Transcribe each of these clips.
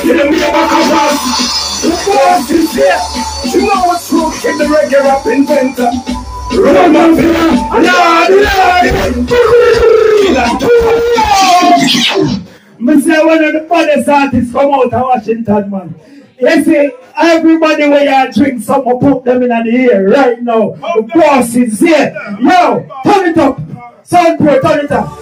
see them here back up us. The boss is here. You know what's wrong? Keep the reggae rap inventor. Run my finger. I say one of the funniest artists come out of Washington, man. You see, everybody where you drink something, put them in the air right now. The boss is here. Yo, turn it up. Sound pro, turn it up.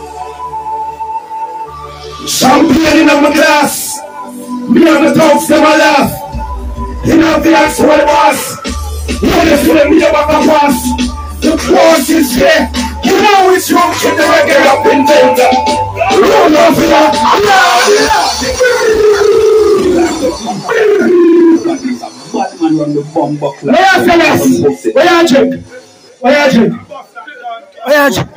Champagne in my glass. Me and the dogs, them a laugh. You know, the ask what it was. You want to see them here back and pass. The boss is here. You know it's wrong, keep the reggae up in danger. Run off in that. Batman run the bomb buckler. Where you drink? Where you drink? Where you drink?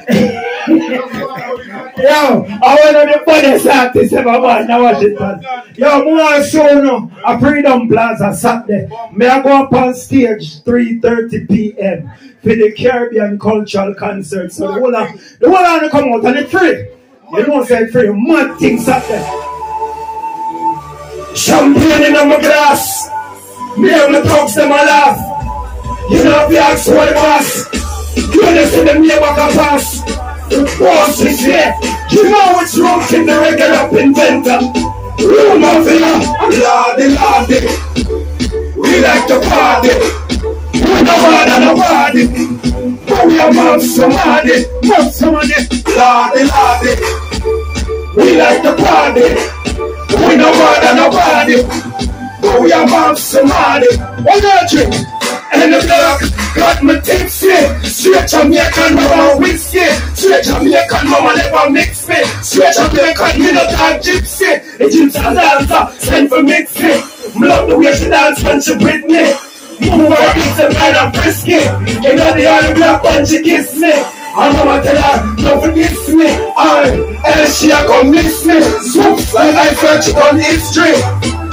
Yo, I want to be funniest artist ever born in Washington. Yo, more show now. A Freedom Plaza Saturday. May I go up on stage 3:30 p.m. for the Caribbean Cultural Concert. So the whole of come out and it's free. You know say free. Mad thing Saturday. Champagne in my glass. Me and the dogs them a laugh. You know if you ask what it was. You wanna see them here back and pass. The boss is here. You know what's wrong in the reggae up inventor. Room of here. Lordy. We like to party. We no bad and nobody. But we are mouth somebody. Lordy. We like to party. We no bad and nobody. But we are mouth somebody. What do you drink? And the black got me tipsy. Straight Jamaican mama whiskey. Straight Jamaican mama never mix me. Straight Jamaican me not a gypsy. Egyptian dancer send for mixing. Love the way she dance when she with me. Move her hips and kind of frisky. You know the other black when she kiss me. And mama tell her don't forget me. And she a come miss me. Swoops like I search on history.